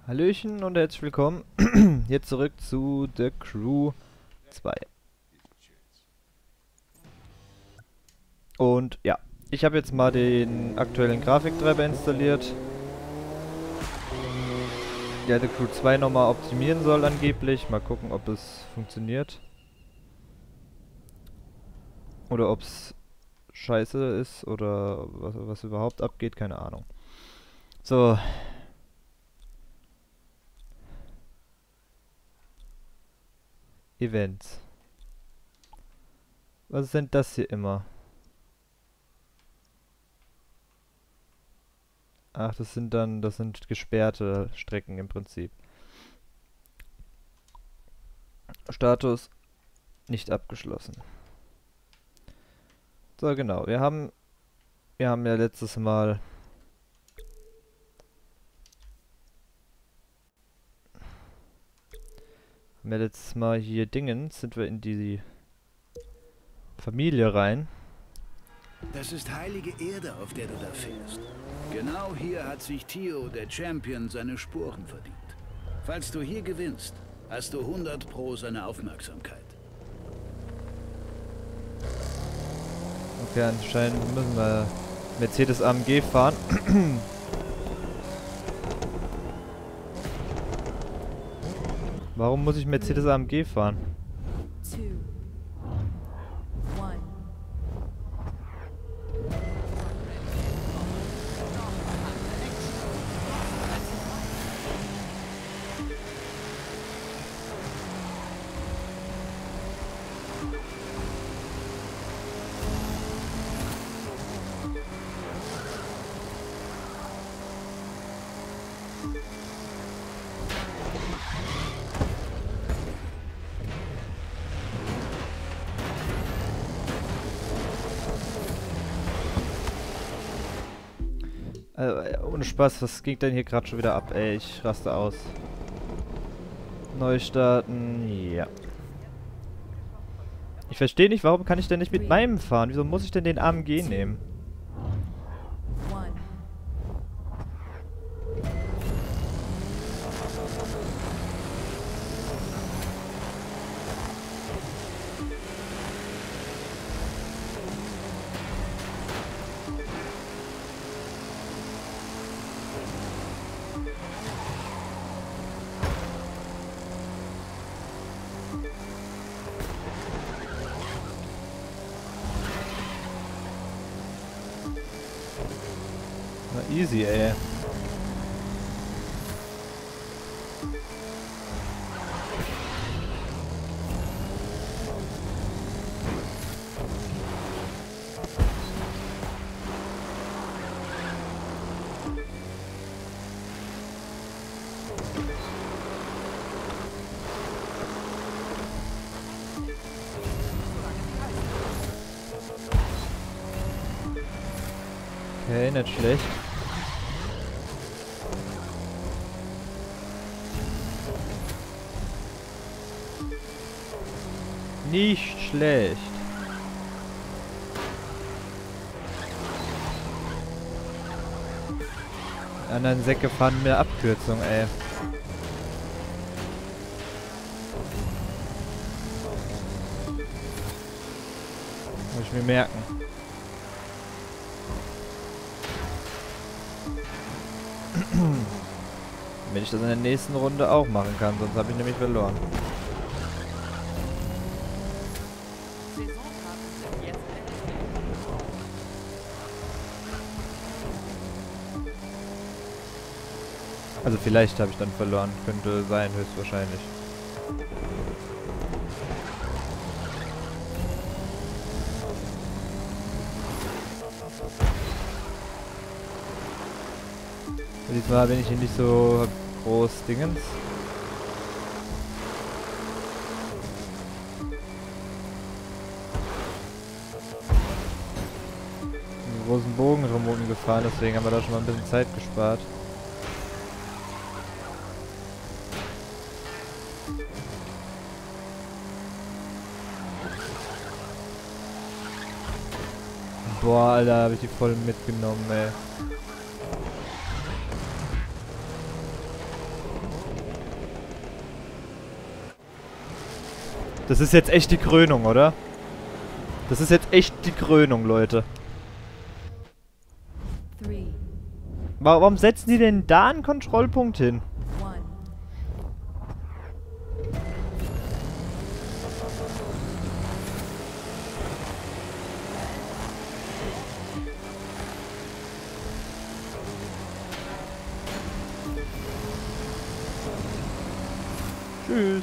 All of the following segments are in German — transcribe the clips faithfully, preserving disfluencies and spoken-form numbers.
Hallöchen und herzlich willkommen hier zurück zu The Crew zwei. Und ja, ich habe jetzt mal den aktuellen Grafiktreiber installiert, der The Crew zwei nochmal optimieren soll angeblich. Mal gucken, ob es funktioniert. Oder ob es scheiße ist oder was, was überhaupt abgeht, keine Ahnung. So. Events. Was ist denn das hier immer? Ach, das sind dann, das sind gesperrte Strecken im Prinzip. Status nicht abgeschlossen. So, genau. Wir haben, wir haben ja letztes Mal haben ja letztes Mal hier Dingens, sind wir in die Familie rein. Das ist heilige Erde, auf der du da fährst. Genau hier hat sich Tio, der Champion, seine Sporen verdient. Falls du hier gewinnst, hast du hundert Pro seine Aufmerksamkeit. Okay, anscheinend müssen wir Mercedes A M G fahren. Warum muss ich Mercedes A M G fahren? Äh, ohne Spaß, was ging denn hier gerade schon wieder ab? Ey, ich raste aus. Neu starten, ja. Ich verstehe nicht, warum kann ich denn nicht mit meinem fahren? Wieso muss ich denn den A M G nehmen? Na easy, ey. Okay, nicht schlecht. Nicht schlecht. Die anderen Säcke fahren mir Abkürzung, ey. Muss ich mir merken. Damit ich das in der nächsten Runde auch machen kann, sonst habe ich nämlich verloren. Also vielleicht habe ich dann verloren. Könnte sein, höchstwahrscheinlich. Diesmal bin ich hier nicht so groß Dingens. Einen großen Bogen drumherum gefahren, deswegen haben wir da schon mal ein bisschen Zeit gespart. Boah, Alter, habe ich die voll mitgenommen, ey. Das ist jetzt echt die Krönung, oder? Das ist jetzt echt die Krönung, Leute. Warum setzen die denn da einen Kontrollpunkt hin? Tschüss.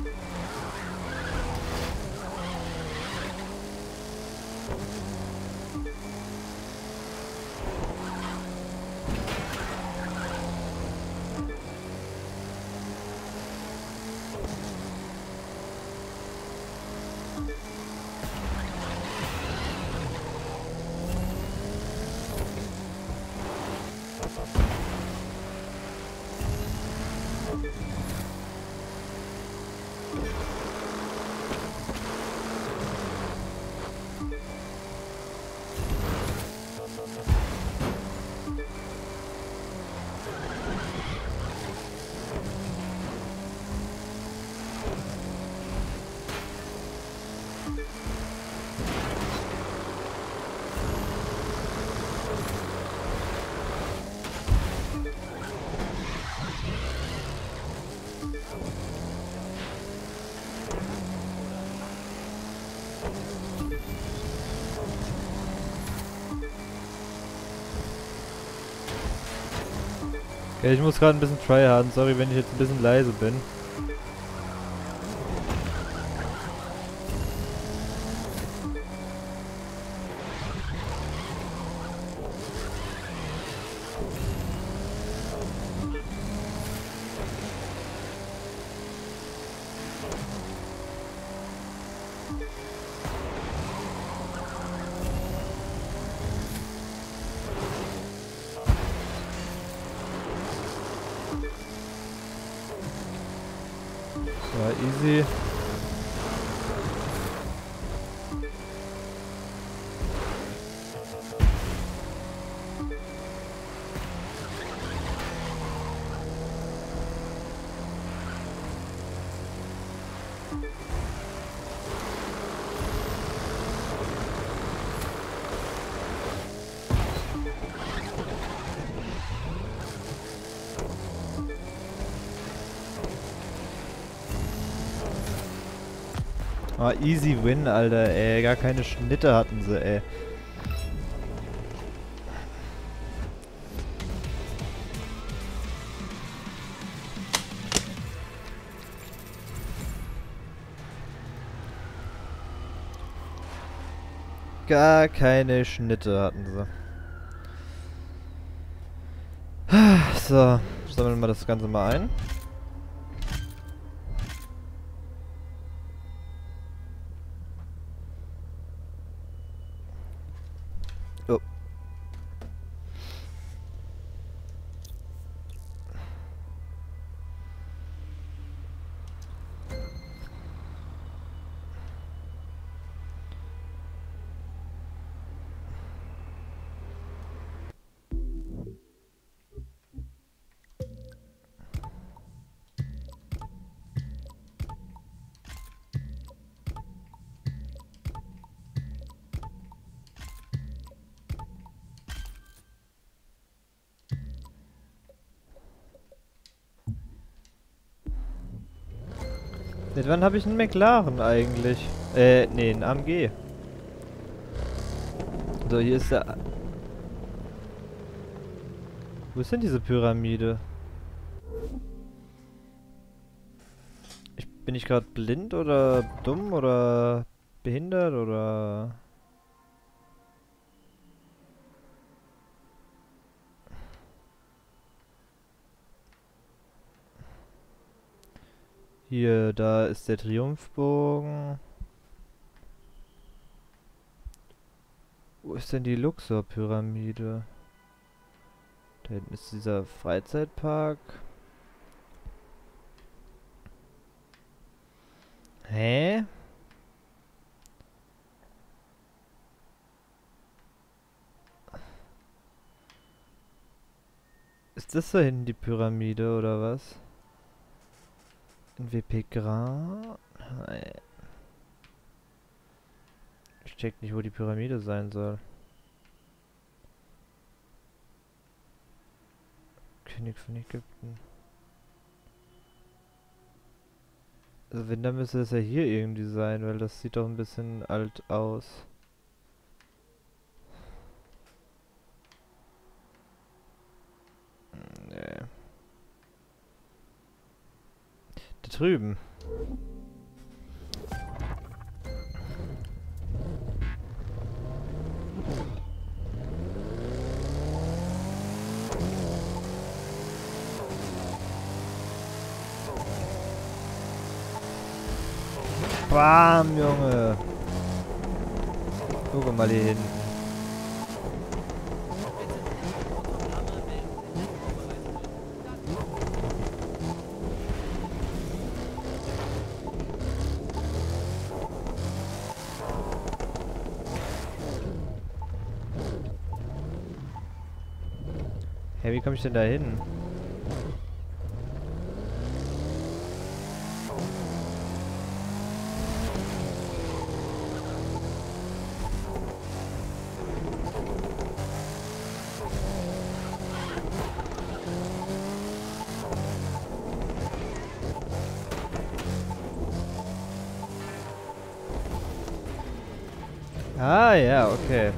Okay, ich muss gerade ein bisschen tryharden. Sorry, wenn ich jetzt ein bisschen leise bin. Ja, easy. Ah, easy win, Alter, ey. Gar keine Schnitte hatten sie, ey. Gar keine Schnitte hatten sie. So, sammeln wir das Ganze mal ein. Oh. Seit wann habe ich einen McLaren eigentlich? Äh, nee, einen A M G. So, hier ist der... Wo ist denn diese Pyramide? Ich, bin ich gerade blind oder dumm oder behindert oder... Hier, da ist der Triumphbogen. Wo ist denn die Luxor-Pyramide? Da hinten ist dieser Freizeitpark. Hä? Ist das da hinten die Pyramide oder was? N W P Grad? Nein. check nicht, wo die Pyramide sein soll. König von Ägypten. Also wenn, dann müsste es ja hier irgendwie sein, weil das sieht doch ein bisschen alt aus. Nee. Da drüben. Bam, Junge. Guck mal hier hinten. Hey, wie komme ich denn da hin? Ah, ja, okay.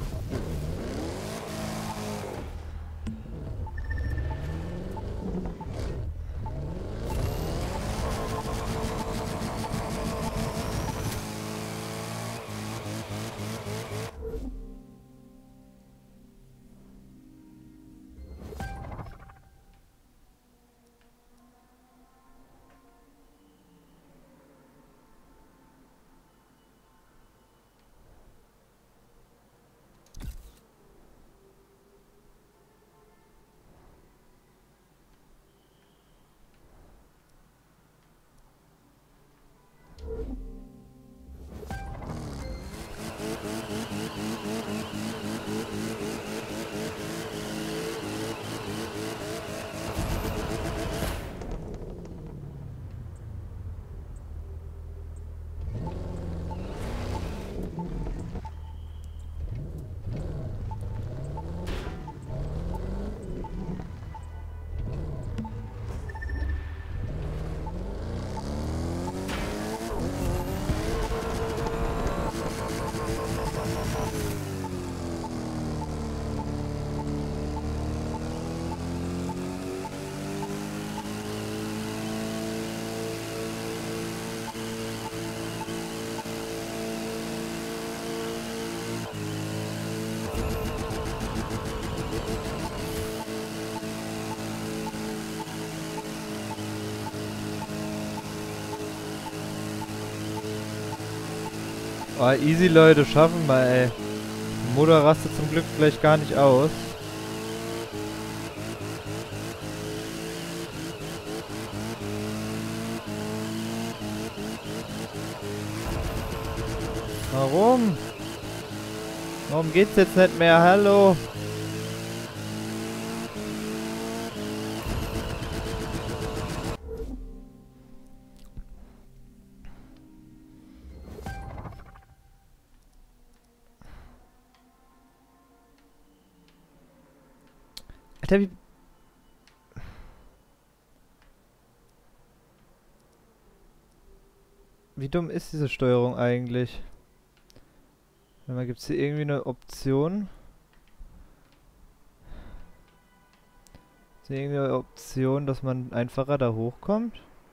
Oh, easy, Leute, schaffen wir, ey. Die Mutter rastet zum Glück gleich gar nicht aus. Warum? Warum geht's jetzt nicht mehr? Hallo? Alter, wie... Wie dumm ist diese Steuerung eigentlich? Gibt es hier irgendwie eine Option? Ist hier irgendwie eine Option, dass man einfacher da hochkommt?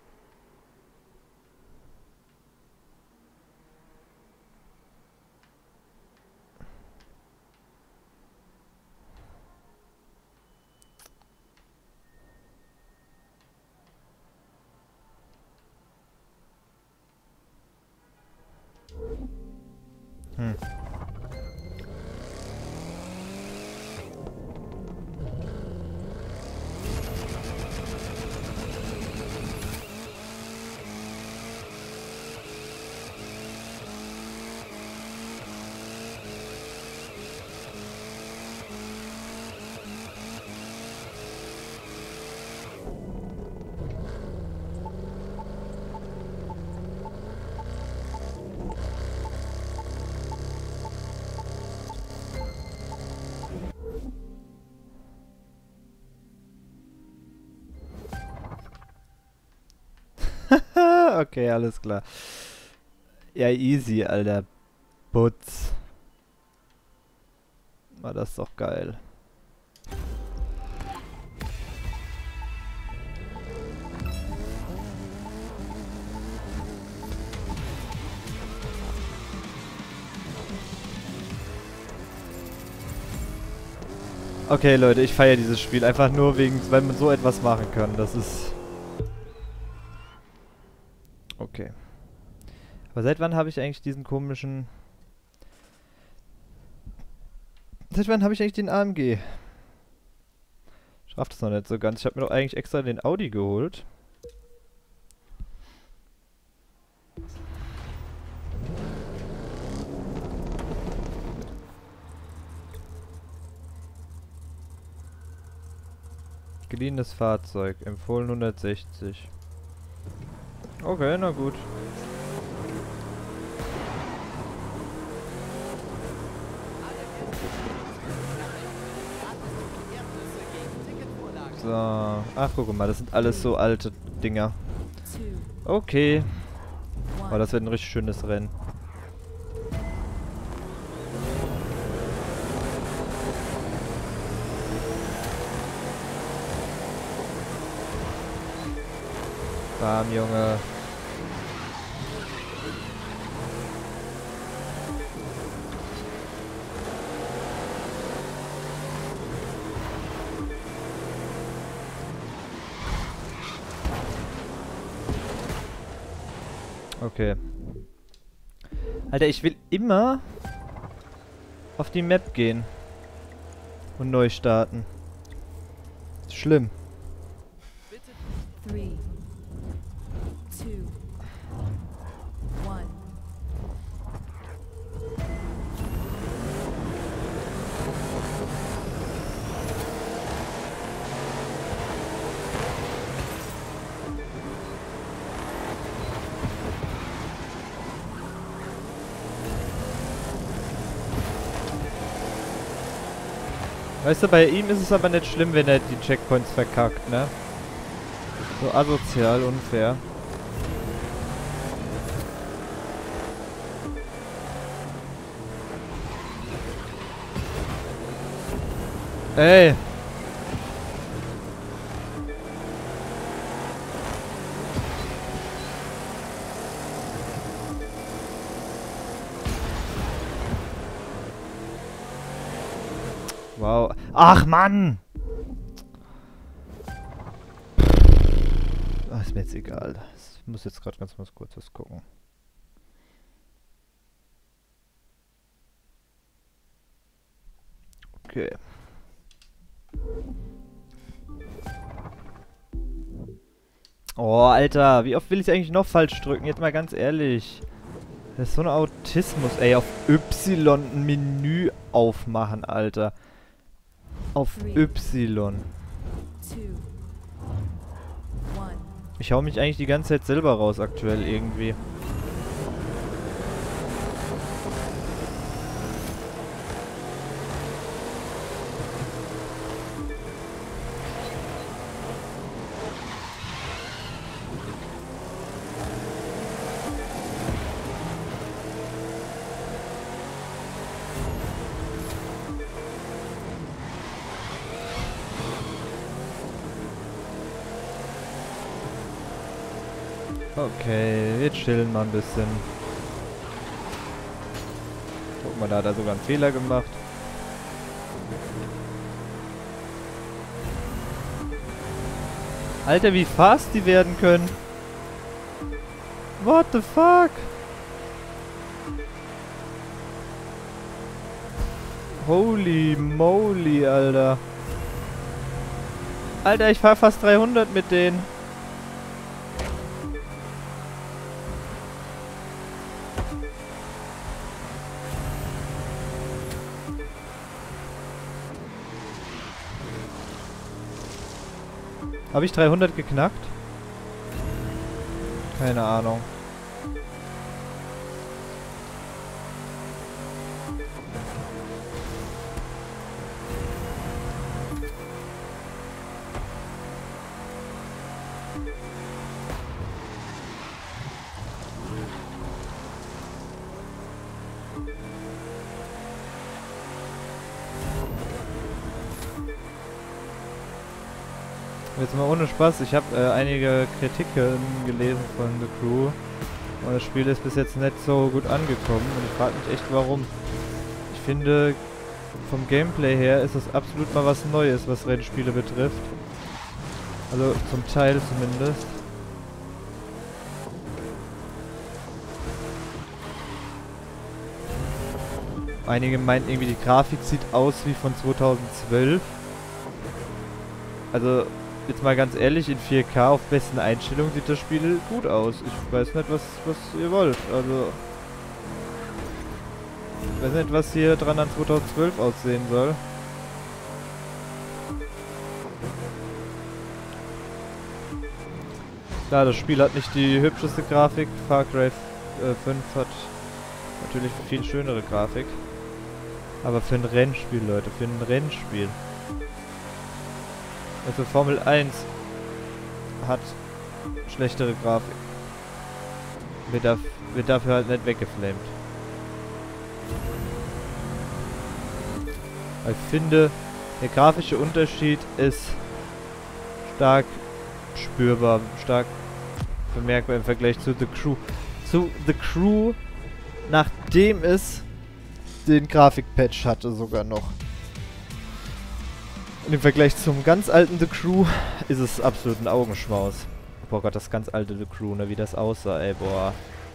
Hm. Okay, alles klar. Ja, easy, Alter. Putz. War das doch geil. Okay, Leute, ich feiere dieses Spiel einfach nur wegen, weil man so etwas machen kann. Das ist... Okay. Aber seit wann habe ich eigentlich diesen komischen... Seit wann habe ich eigentlich den A M G? Ich raff das noch nicht so ganz. Ich habe mir doch eigentlich extra den Audi geholt. Geliehenes Fahrzeug. Empfohlen hundertsechzig. Okay, na gut. So. Ach, guck mal, das sind alles so alte Dinger. Okay. Oh, das wird ein richtig schönes Rennen. Bam, Junge. Okay. Alter, ich will immer auf die Map gehen und neu starten. Schlimm. Three, two, one. Weißt du, bei ihm ist es aber nicht schlimm, wenn er die Checkpoints verkackt, ne? So asozial, unfair. Ey! Wow. Ach, Mann! Ach, ist mir jetzt egal. Ich muss jetzt gerade ganz mal kurz was gucken. Okay. Oh, Alter, wie oft will ich eigentlich noch falsch drücken? Jetzt mal ganz ehrlich. Das ist so ein Autismus, ey. Auf Y ein Menü aufmachen, Alter. Auf Y. Ich hau mich eigentlich die ganze Zeit selber raus aktuell irgendwie. Okay, wir chillen mal ein bisschen. Guck mal, da hat er sogar einen Fehler gemacht. Alter, wie fast die werden können. What the fuck? Holy moly, Alter. Alter, ich fahr fast dreihundert mit denen. Habe ich dreihundert geknackt? Keine Ahnung. Jetzt mal ohne Spaß, ich habe äh, einige Kritiken gelesen von The Crew und das Spiel ist bis jetzt nicht so gut angekommen und ich frage mich echt warum. Ich finde, vom Gameplay her ist es absolut mal was Neues, was Rennspiele betrifft. Also zum Teil zumindest. Einige meinten irgendwie, die Grafik sieht aus wie von zweitausendzwölf. Also, jetzt mal ganz ehrlich, in vier K auf besten Einstellungen sieht das Spiel gut aus. Ich weiß nicht, was, was ihr wollt. Also, ich weiß nicht, was hier dran an zweitausendzwölf aussehen soll. Klar, das Spiel hat nicht die hübscheste Grafik. Far Cry fünf hat natürlich viel schönere Grafik. Aber für ein Rennspiel, Leute, für ein Rennspiel. Also Formel eins hat schlechtere Grafik. Wird, darf, wird dafür halt nicht weggeflamed. Ich finde, der grafische Unterschied ist stark spürbar, stark bemerkbar im Vergleich zu The Crew. Zu The Crew, nachdem es den Grafikpatch hatte sogar noch. Und im Vergleich zum ganz alten The Crew ist es absolut ein Augenschmaus. Boah Gott, das ganz alte The Crew, ne, wie das aussah, ey, boah.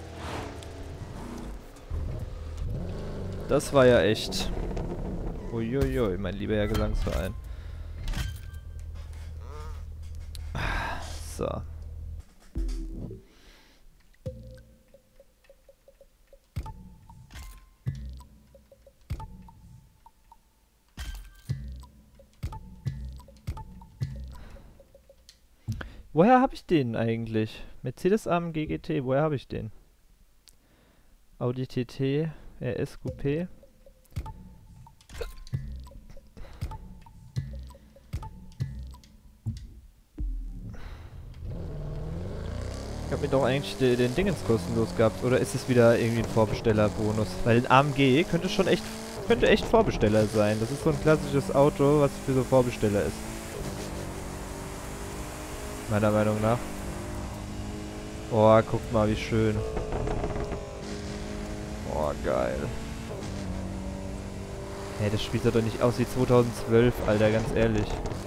Das war ja echt... Uiuiui, mein lieber Herr Gesangsverein. So. Woher habe ich den eigentlich? Mercedes A M G G T, woher habe ich den? Audi T T, R S Coupé. Ich habe mir doch eigentlich den, den Dingens kostenlos gehabt. Oder ist es wieder irgendwie ein Vorbestellerbonus? Weil ein A M G könnte schon echt, könnte echt Vorbesteller sein. Das ist so ein klassisches Auto, was für so Vorbesteller ist. Meiner Meinung nach. Oh, guckt mal, wie schön. Oh, geil. Hey, das Spiel sah doch nicht aus wie zweitausendzwölf, Alter, ganz ehrlich.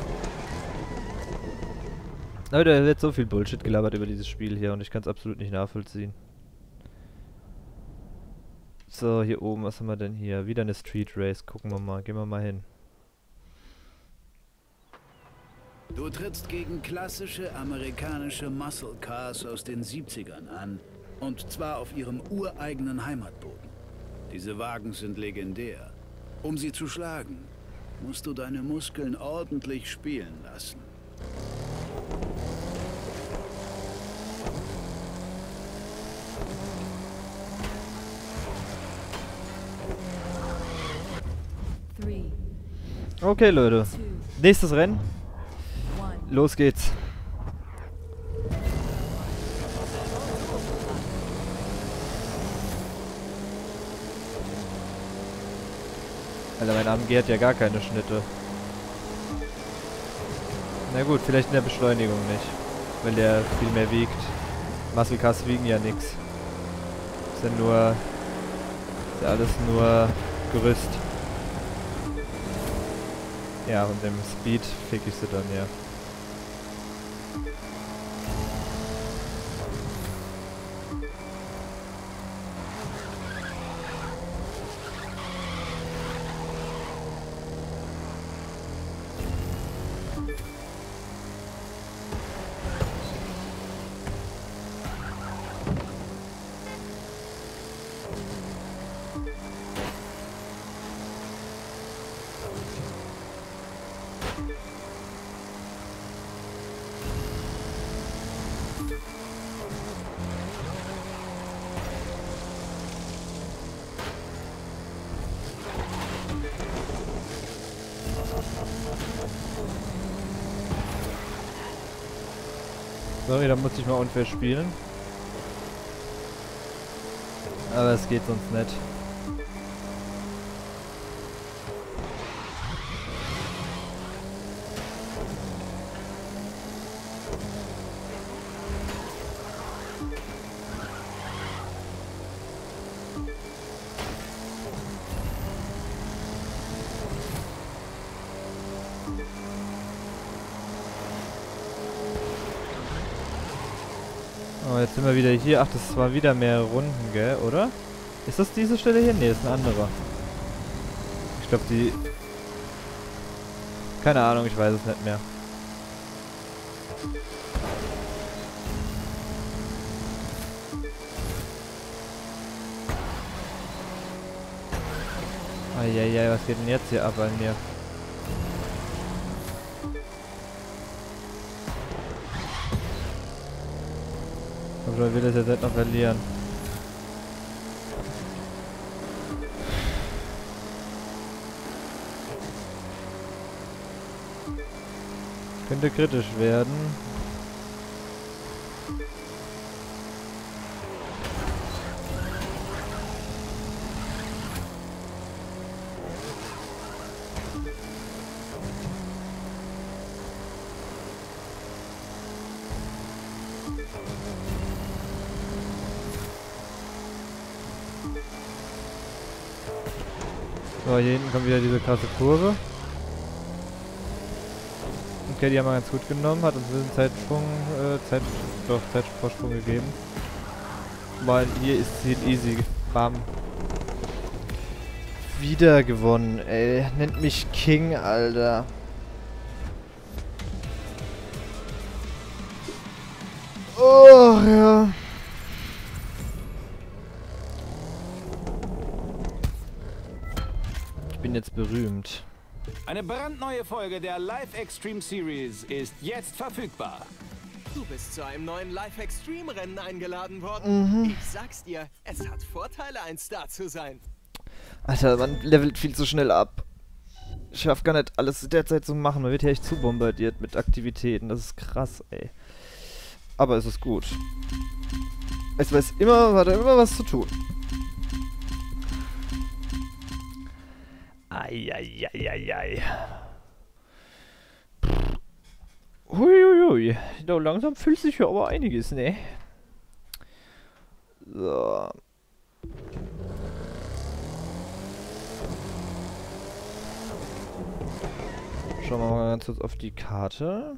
Leute, da wird so viel Bullshit gelabert über dieses Spiel hier und ich kann es absolut nicht nachvollziehen. So, hier oben, was haben wir denn hier? Wieder eine Street Race, gucken wir mal, gehen wir mal hin. Du trittst gegen klassische amerikanische Muscle Cars aus den siebzigern an. Und zwar auf ihrem ureigenen Heimatboden. Diese Wagen sind legendär. Um sie zu schlagen, musst du deine Muskeln ordentlich spielen lassen. Three, Okay, Leute. two, Nächstes Rennen. one. Los geht's. Alter, mein A M G hat ja gar keine Schnitte. Na gut, vielleicht in der Beschleunigung nicht. Weil der viel mehr wiegt. Muscle Cars wiegen ja nix. Ist ja nur... Ist ja alles nur Gerüst. Ja, und im Speed fick ich sie dann, ja. Sorry, da muss ich mal unfair spielen. Aber es geht sonst nicht. Oh, jetzt sind wir wieder hier. Ach, das war wieder mehrere Runden, gell, oder? Ist das diese Stelle hier? Ne, ist eine andere. Ich glaube, die... Keine Ahnung, ich weiß es nicht mehr. Eieiei, was geht denn jetzt hier ab an mir? Aber ich will das jetzt nicht noch verlieren. Könnte kritisch werden. So, hier hinten kommt wieder diese krasse Kurve. Okay, die haben wir ganz gut genommen, hat uns einen Zeitsprung, äh, Zeit, doch, Zeitvorsprung gegeben. Weil hier ist Ziel easy. Bam. Wieder gewonnen, ey. Nennt mich King, Alter. Oh, ja. Ich bin jetzt berühmt. Eine brandneue Folge der Live Extreme Series ist jetzt verfügbar. Du bist zu einem neuen Live Extreme Rennen eingeladen worden. Mhm. Ich sag's dir, es hat Vorteile, ein Star zu sein. Alter, man levelt viel zu schnell ab. Ich schaff gar nicht alles derzeit zu machen. Man wird hier echt zu bombardiert mit Aktivitäten. Das ist krass, ey. Aber es ist gut. Es weiß immer, hat immer was zu tun. Eieieiei. Huiuiui. Da langsam fühlt sich ja aber einiges, ne? So. Schauen wir mal ganz kurz auf die Karte.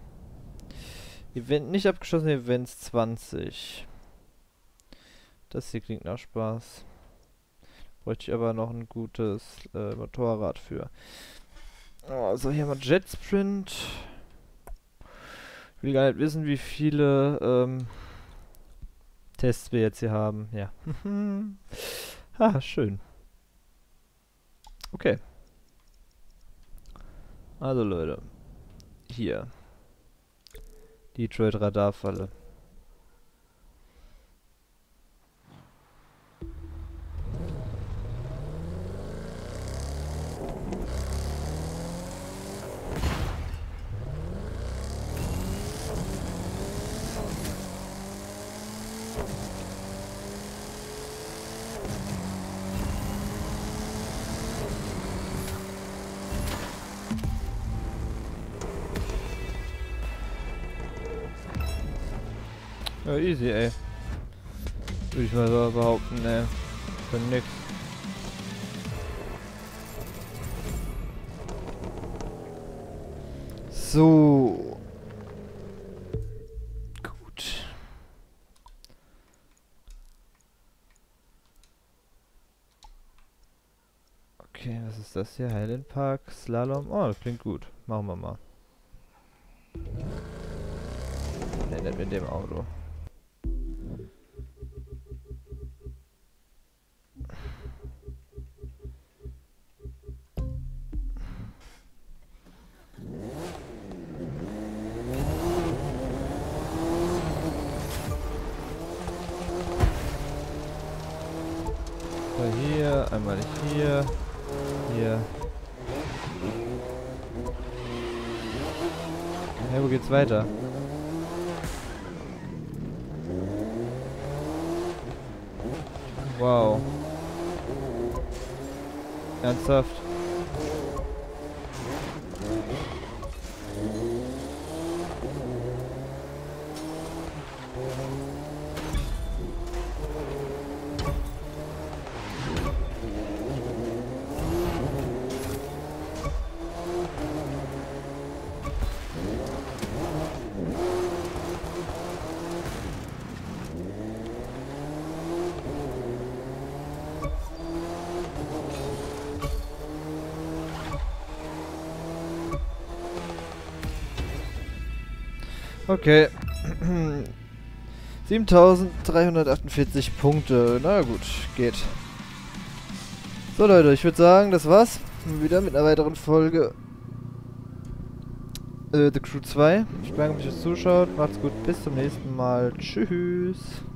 Event nicht abgeschlossen, Events zwanzig. Das hier klingt nach Spaß. Bräuchte ich aber noch ein gutes äh, Motorrad für. Oh, so, hier mal Jet Sprint. Ich will gar nicht wissen, wie viele ähm, Tests wir jetzt hier haben. Ja. Ah, schön. Okay. Also Leute. Hier. Detroit Radarfalle. Ja, easy, ey. Würde ich mal so behaupten, ne. Für nix. So. Gut. Okay, was ist das hier? Highland Park, Slalom. Oh, das klingt gut. Machen wir mal. Ne, nicht mit dem Auto. Hier, einmal hier, hier. Ja, wo geht's weiter? Wow. Ernsthaft? Okay. siebentausenddreihundertachtundvierzig Punkte. Na gut, geht. So Leute, ich würde sagen, das war's. Wieder mit einer weiteren Folge äh, The Crew zwei. Ich danke mich fürs Zuschauen. Macht's gut, bis zum nächsten Mal. Tschüss.